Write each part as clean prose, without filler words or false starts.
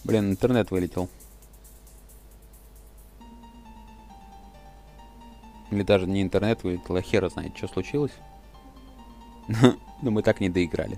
Блин, интернет вылетел. Или даже не интернет вылетел, а хера знает, что случилось. Но мы так не доиграли.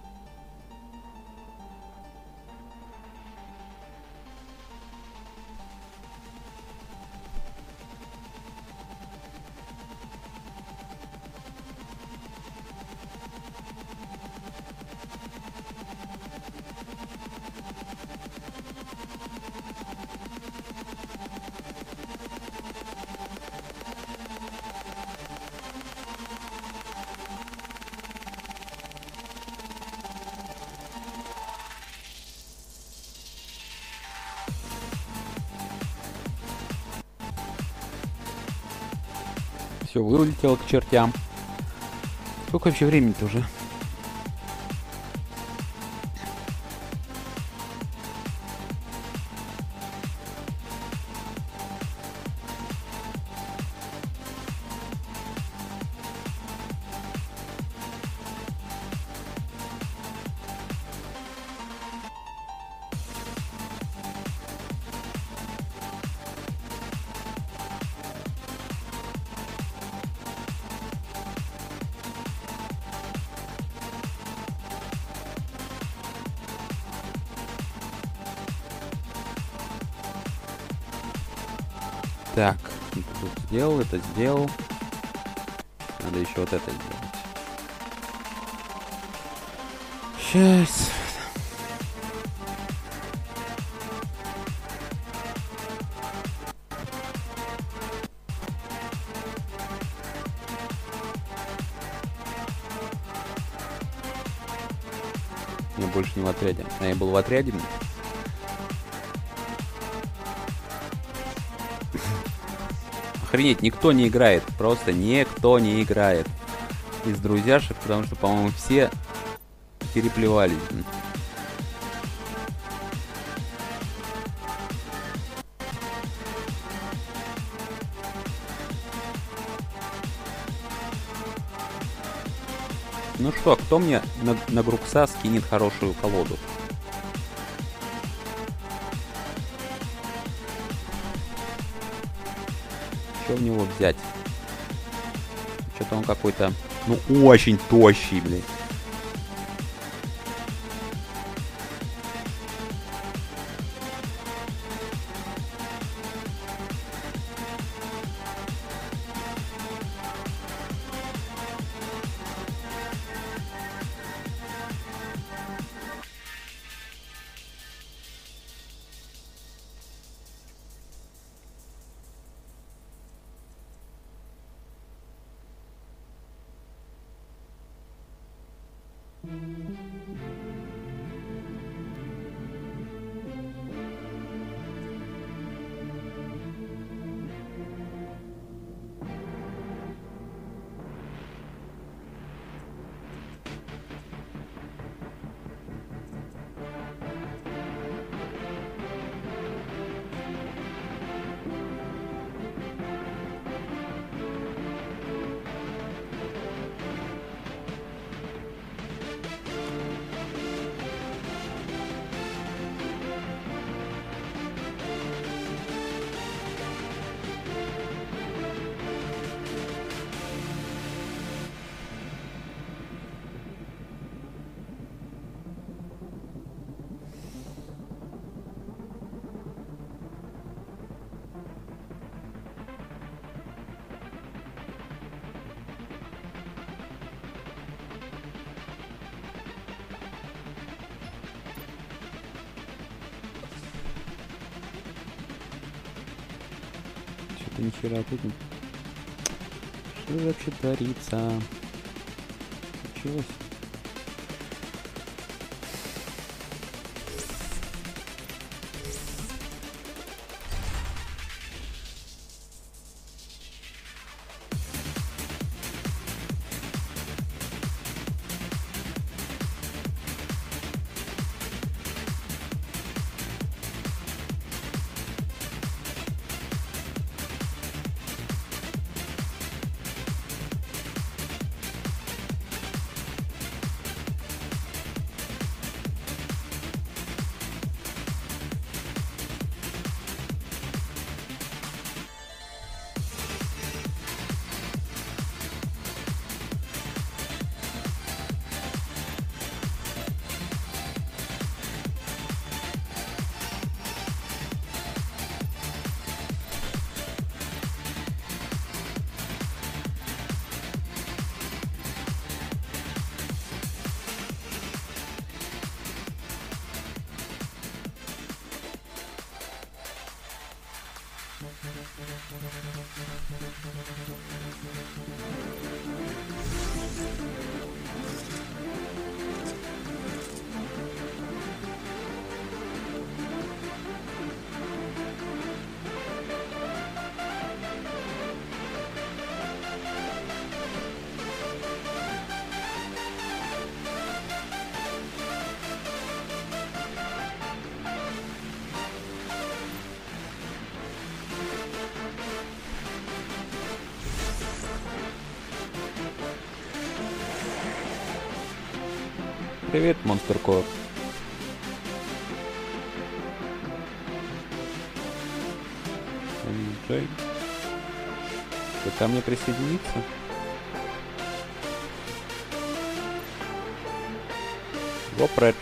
Все вылетело к чертям. Сколько вообще времени-то уже? Так, тут сделал, это сделал. Надо еще вот это сделать. Сейчас. Я больше не в отряде. А я был в отряде. Охренеть, никто не играет. Просто никто не играет из друзьяшек, потому что, по-моему, все переплевались. Ну что, кто мне на Грукса скинет хорошую колоду? Что в него взять? Что-то он какой-то, ну, очень тощий, блин. Что-то нихера тут не... Что вообще творится? Случилось? Привет, Монстер Кор. Джей. Ты ко мне присоединиться? Вопред.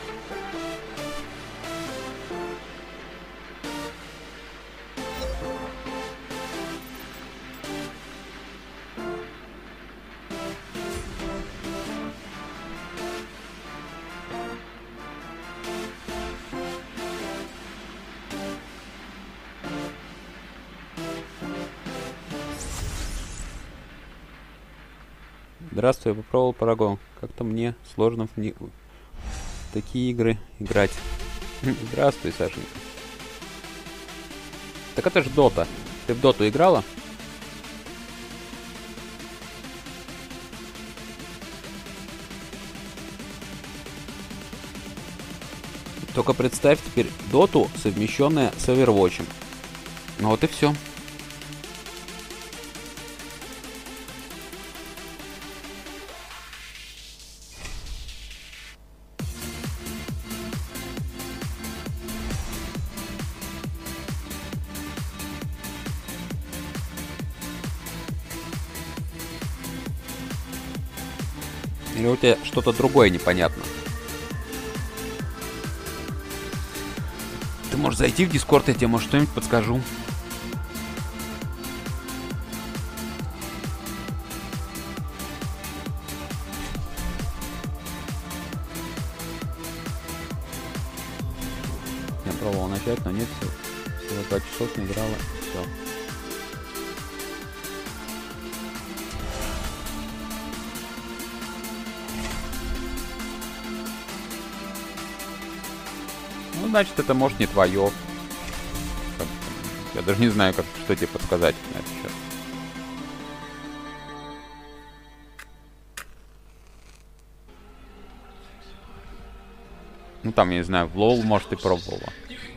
Здравствуй, я попробовал Парагон. Как-то мне сложно в такие игры играть. Здравствуй, Сашенька. Так это ж Дота. Ты в Доту играла? Только представь теперь Доту, совмещенная с Overwatch'ем. Ну вот и все. Или у тебя что-то другое непонятно? Ты можешь зайти в Дискорд, я тебе, может, что-нибудь подскажу. Я пробовал начать, но нет, всего 2 часов не играла, все. Ну, значит, это, может, не твое. Я даже не знаю, что тебе подсказать на этот счет. Ну, там, я не знаю, в лол, может, ты пробовала.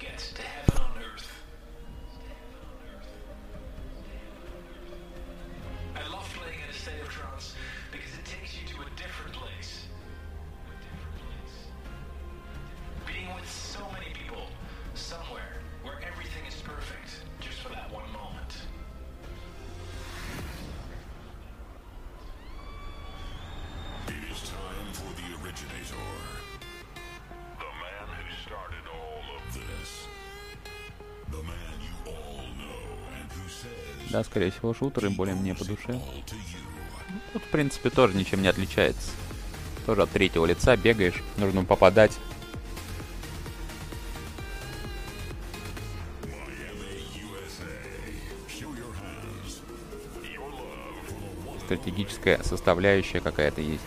Да, скорее всего, шутеры более мне по душе. Тут, в принципе, тоже ничем не отличается. Тоже от третьего лица бегаешь, нужно попадать. Стратегическая составляющая какая-то есть.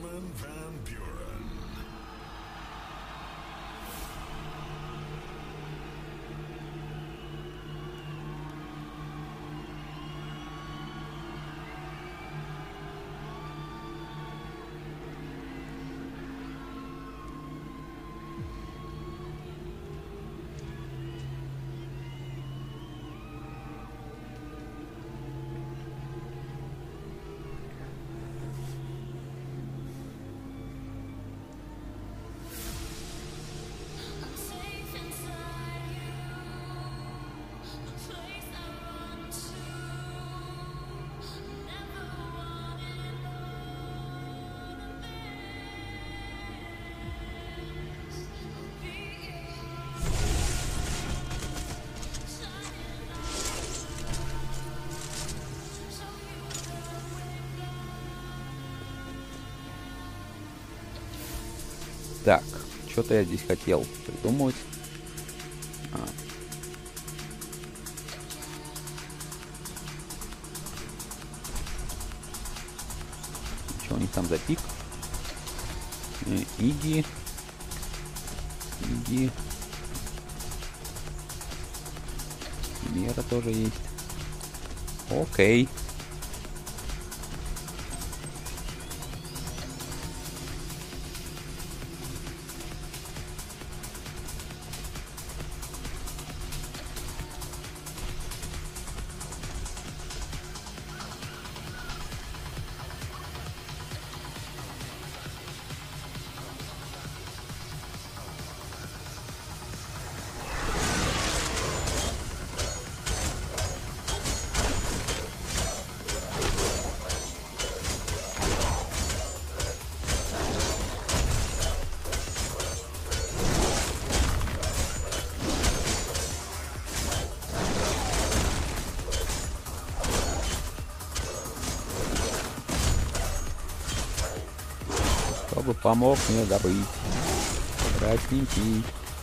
Так, что-то я здесь хотел придумать. Что у них там за пик? Иги. Мера тоже есть. Окей. Кто бы помог мне добыть? Красненький.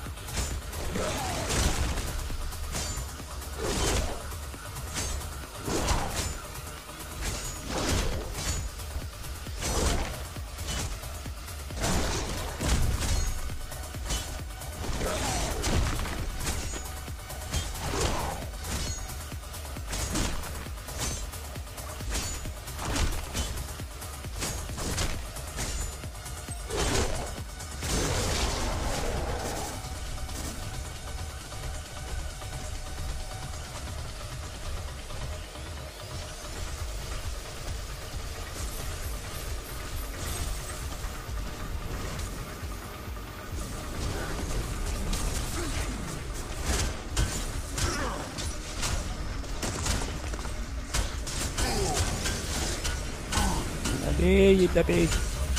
Добей, добей.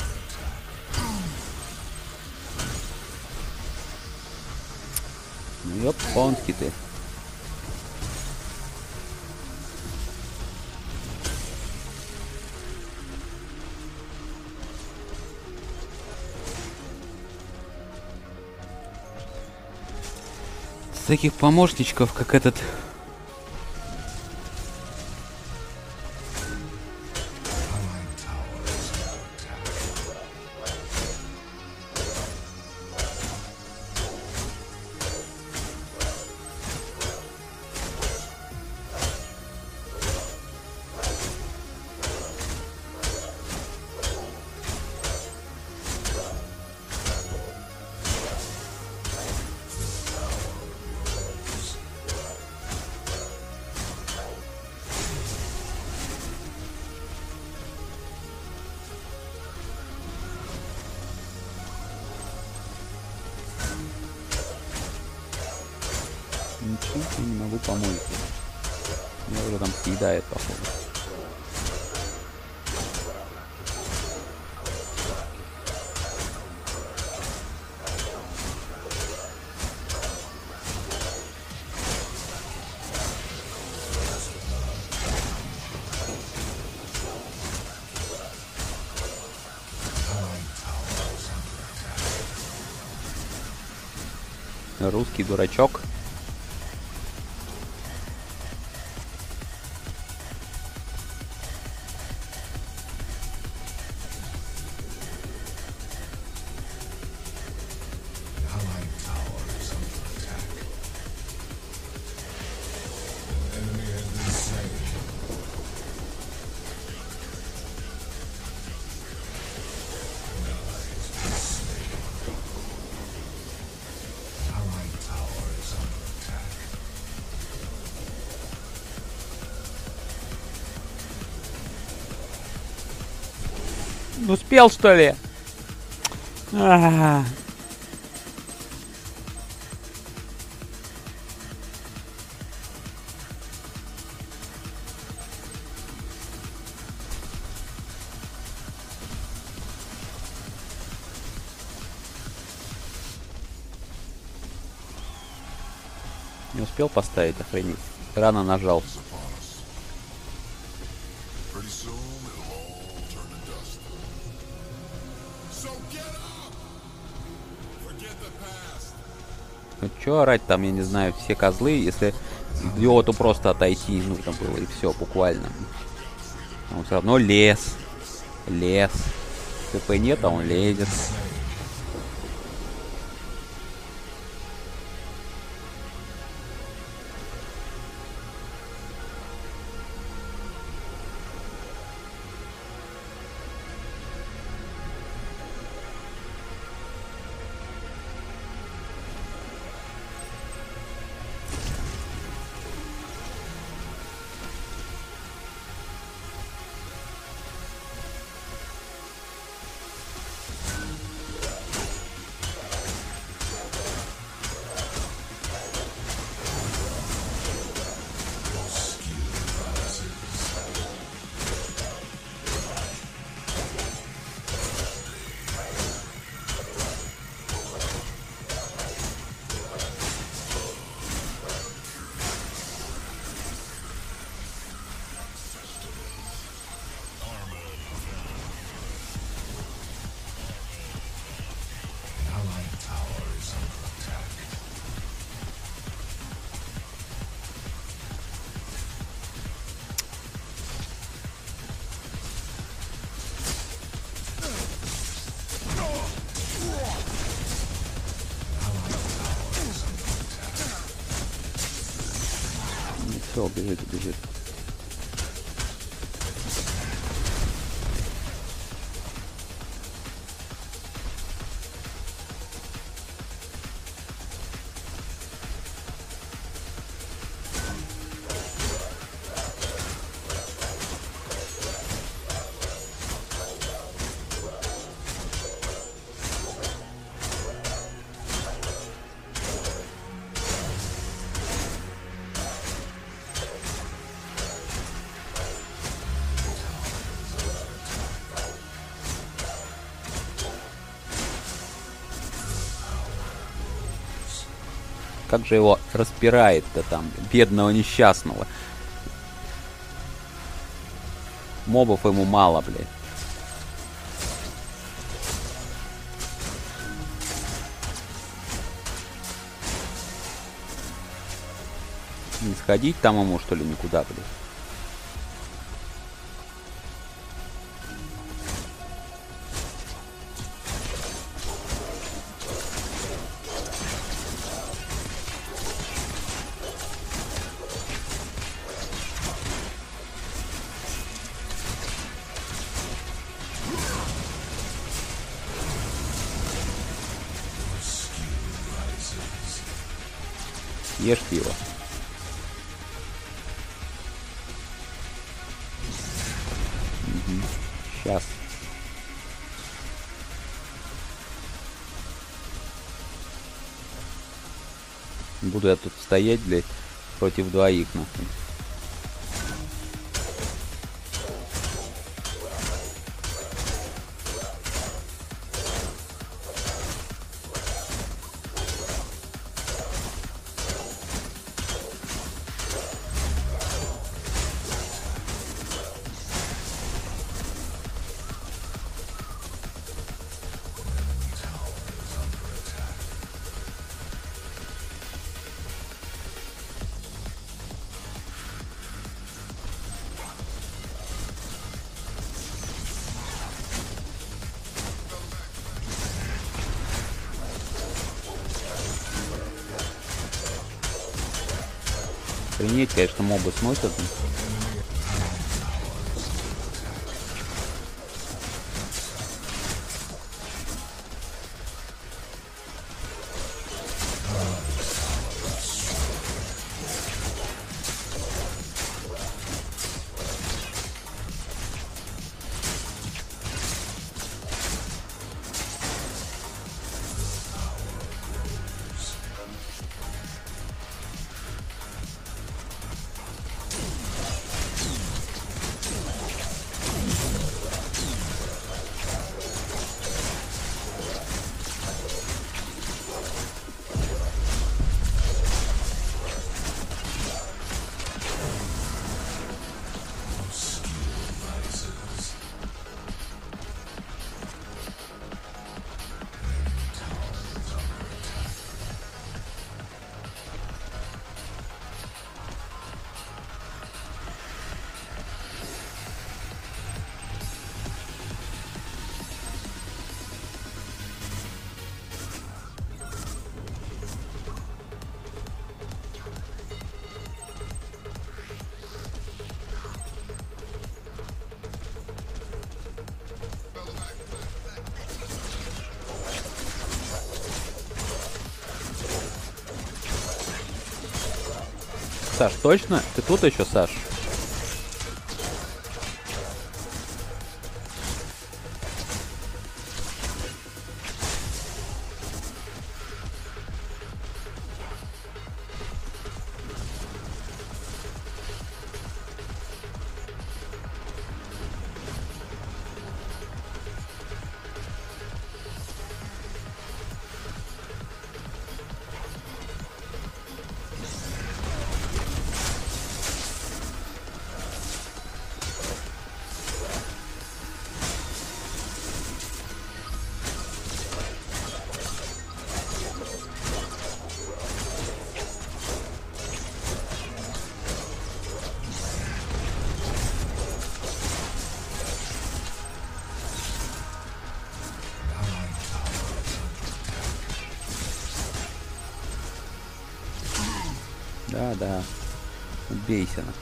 Ну, ёпонский ты. С таких помощничков, как этот... Ничего я не могу помочь. Меня уже там съедает, походу. Русский дурачок. Успел, что ли? А-а-а. Не успел поставить, охренеть. Рано нажал. Ну чё орать там, я не знаю, все козлы, если идиоту просто отойти нужно было, и все, буквально. Он все равно лез. Лез. ТП нет, а он лезет. Все, бежит, бежит. Как же его распирает-то там, бедного несчастного. Мобов ему мало, блядь. Не сходить там ему, что ли, никуда, блядь. Ешьте его. Угу. Сейчас. Буду я тут стоять, блядь, против двоих, нахуй. Охренеть, конечно, мобы сносят. Саш, точно? Ты тут еще, Саш? Да, да. Бейся на.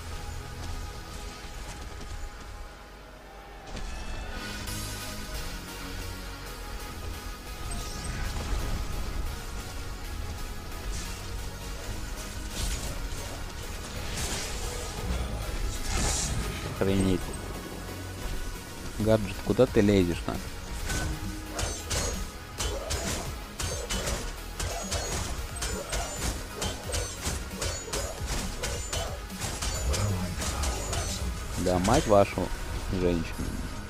Охренеть. Гаджет, куда ты лезешь, на? Да, мать вашу женщину.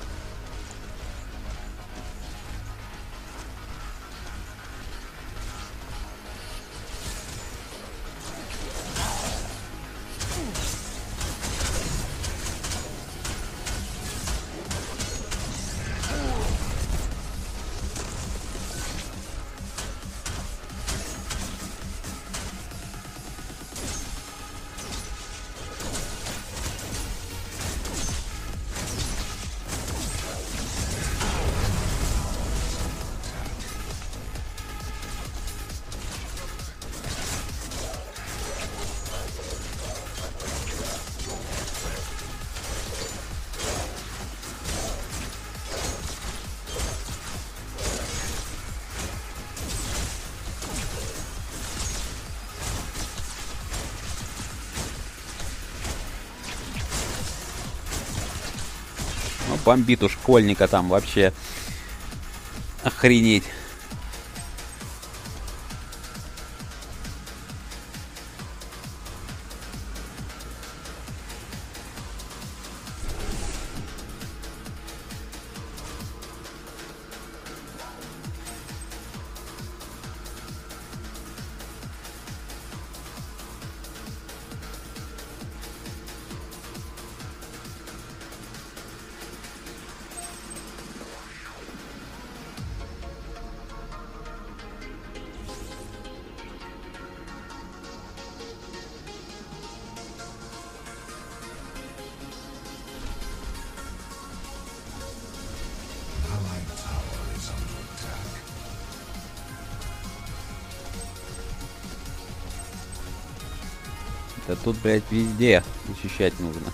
Ну, бомбит у школьника там вообще. Охренеть. Да тут, блядь, везде защищать нужно.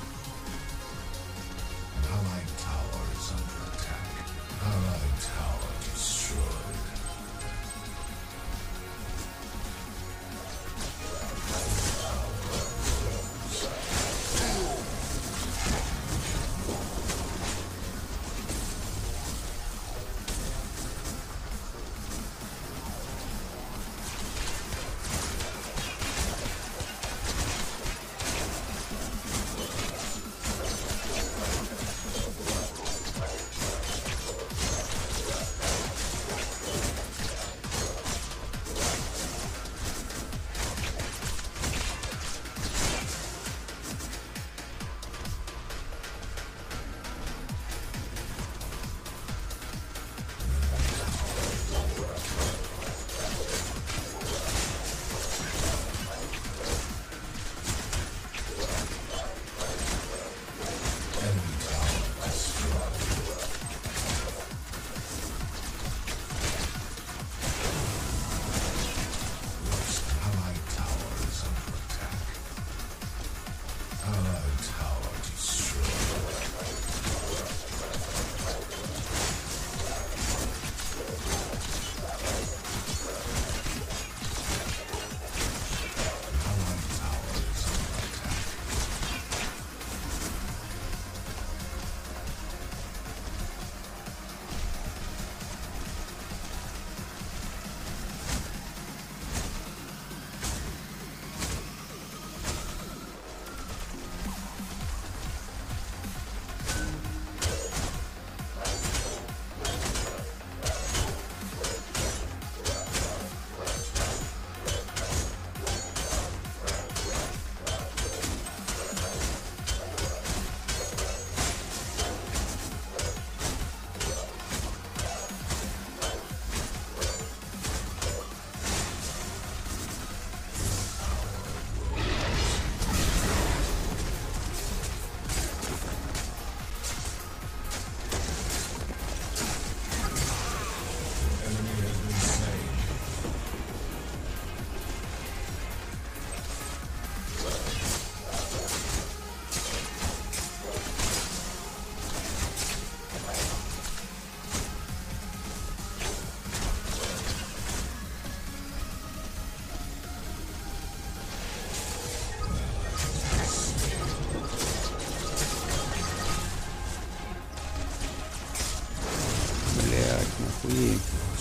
Охуеть.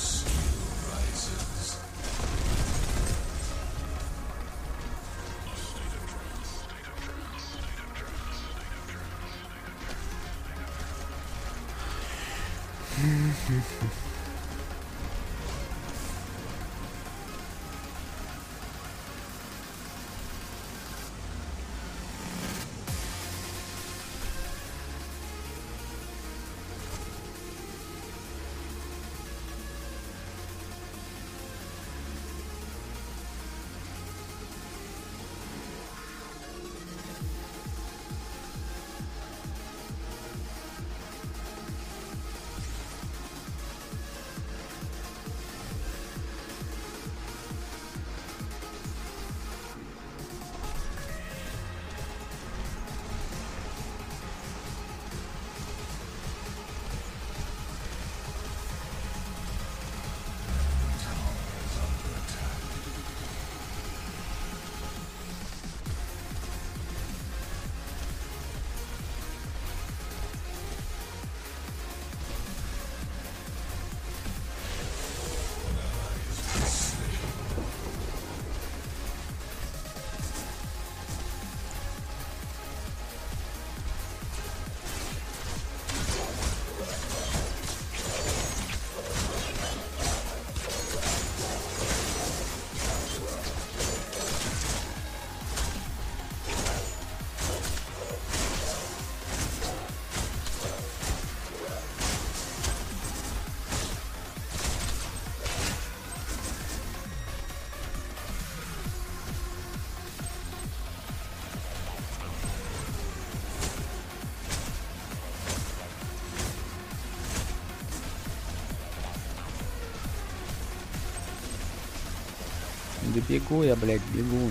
Да бегу я, блядь, бегу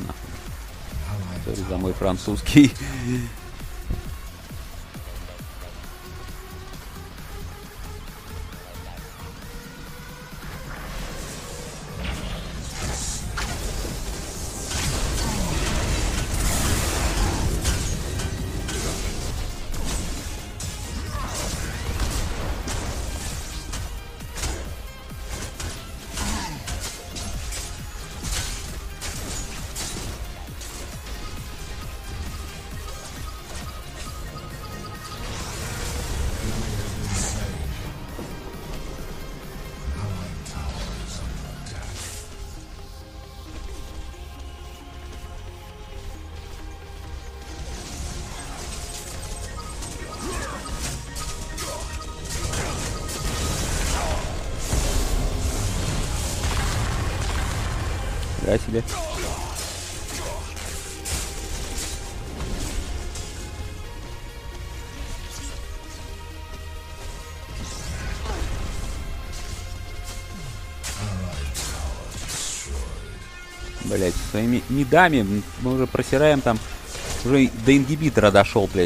нахуй. Сори за мой французский. Да себе. Блять, своими медами мы уже просираем там. Уже до ингибитора дошел, блядь.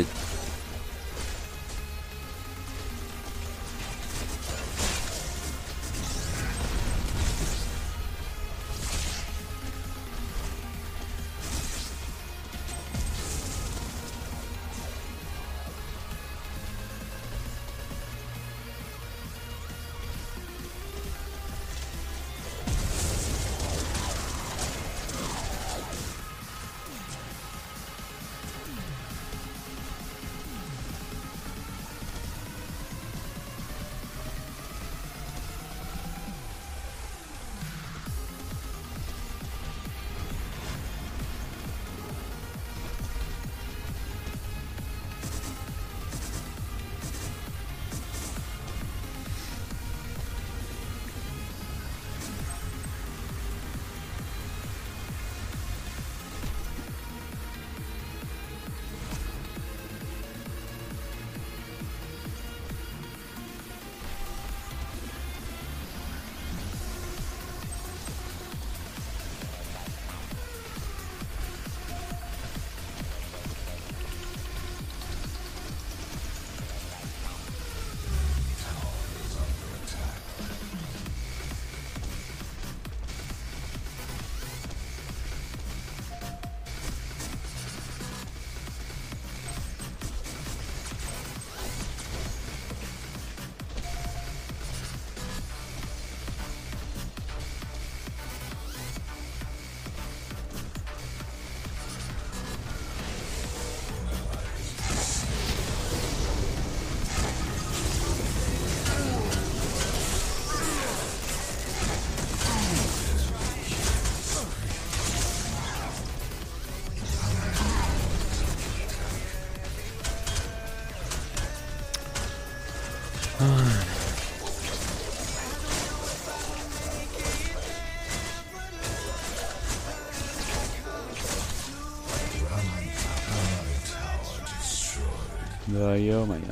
Да, ё-моё.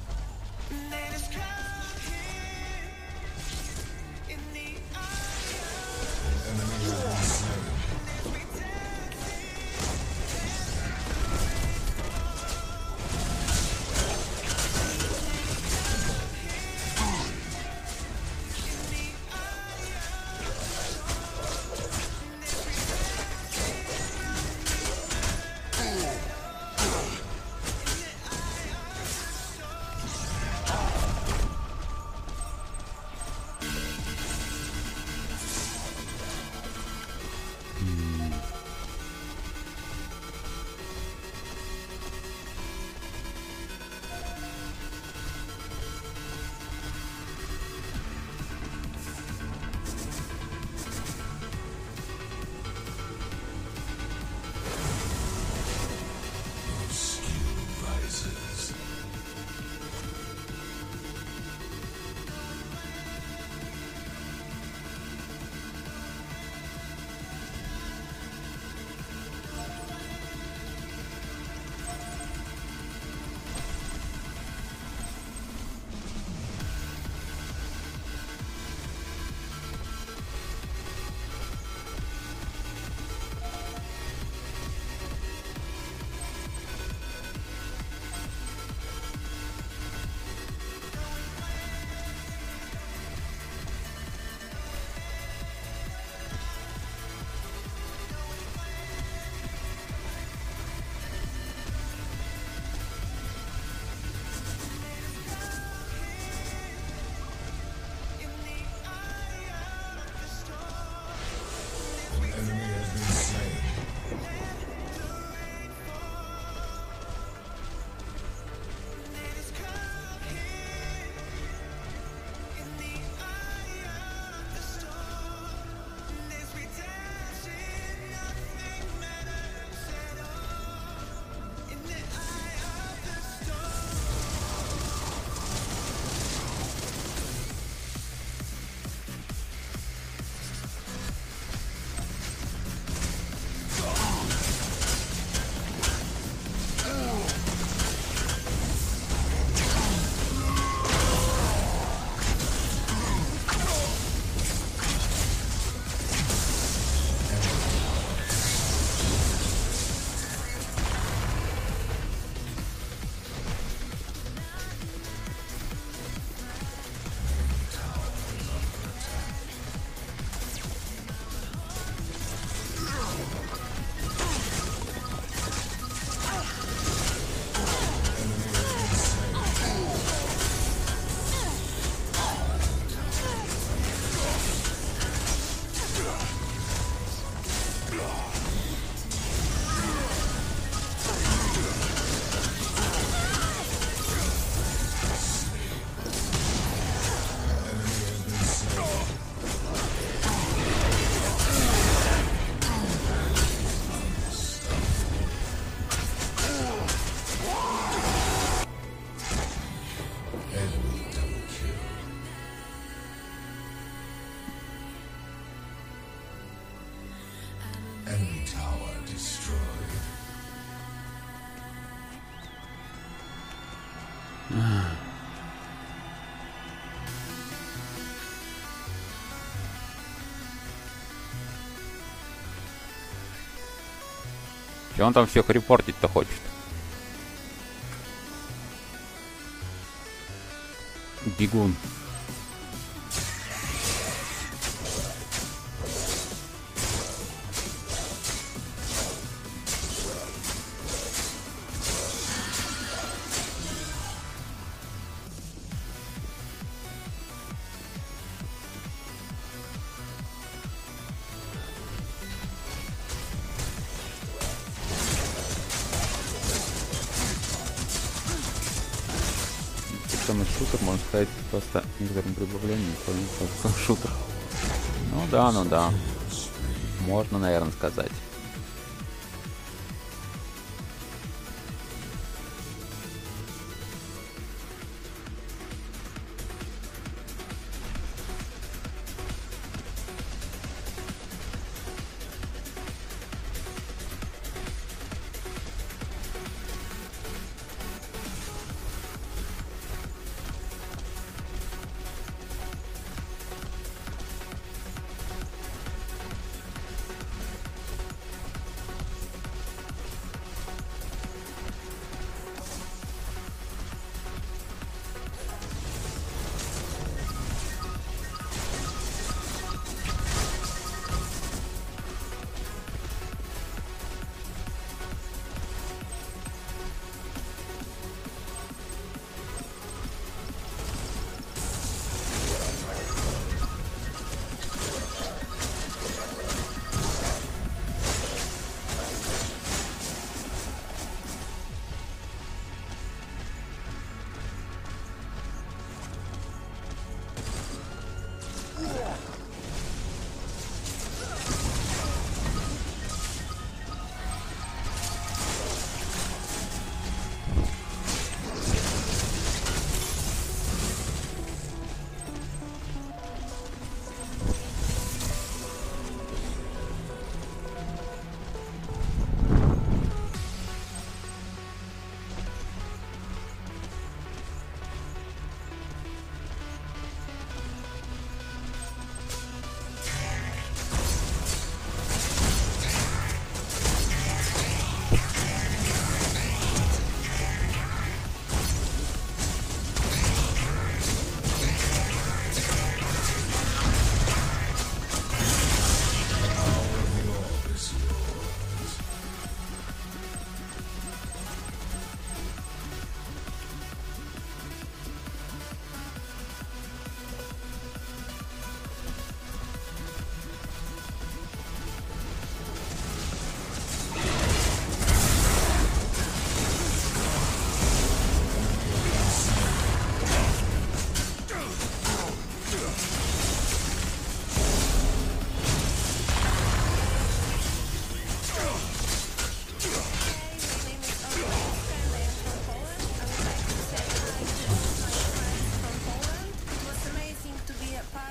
Че он там всех репортить-то хочет? Бегун. Самый шутер, можно сказать, просто некоторым прибавлением, шутер. Ну да. Можно, наверное, сказать.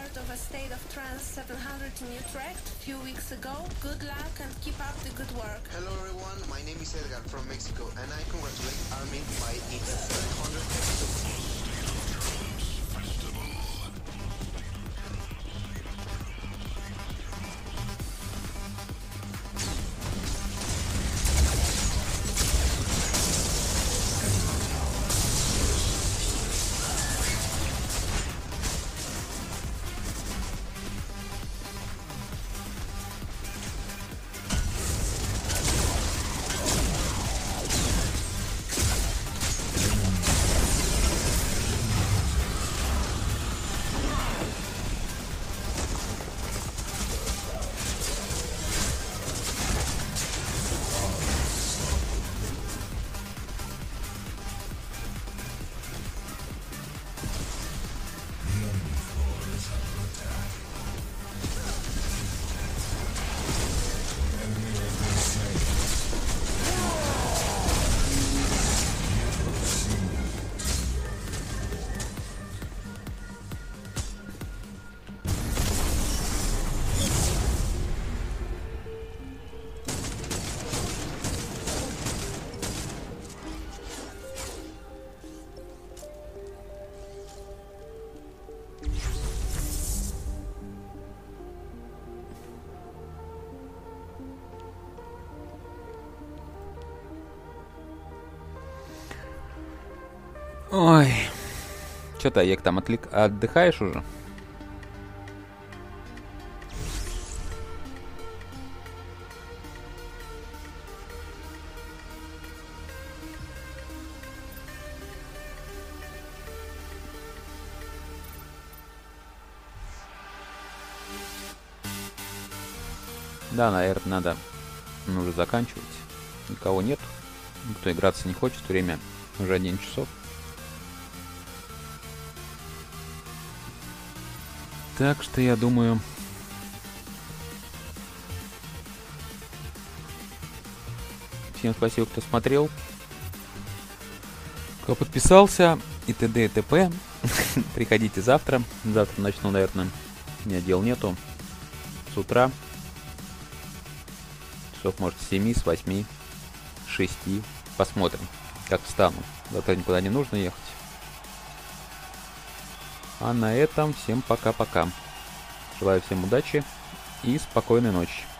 heard of a state of trance 700 in Utrecht a few weeks ago? Good luck and keep up the good work. Hello everyone, my name is Edgar from Mexico and I congratulate Armin by its 700th episode. Ой, что-то Ек там отдыхаешь уже? Да, наверное, нужно заканчивать. Никого нет. Никто играться не хочет. Время уже 11 часов. Так что я думаю... Всем спасибо, кто смотрел. Кто подписался. И т.д. и т.п. Приходите завтра. Завтра начну, наверное. У меня дел нету. С утра. Часов, может, с 7, с 8, 6. Посмотрим, как встану. Завтра никуда не нужно ехать. А на этом всем пока-пока. Желаю всем удачи и спокойной ночи.